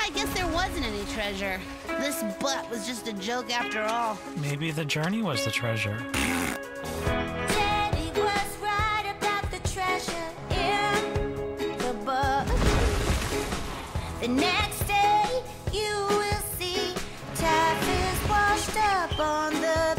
I guess there wasn't any treasure. This butt was just a joke after all. Maybe the journey was the treasure. Daddy was right about the treasure in the book. The next day you will see Taff is washed up on the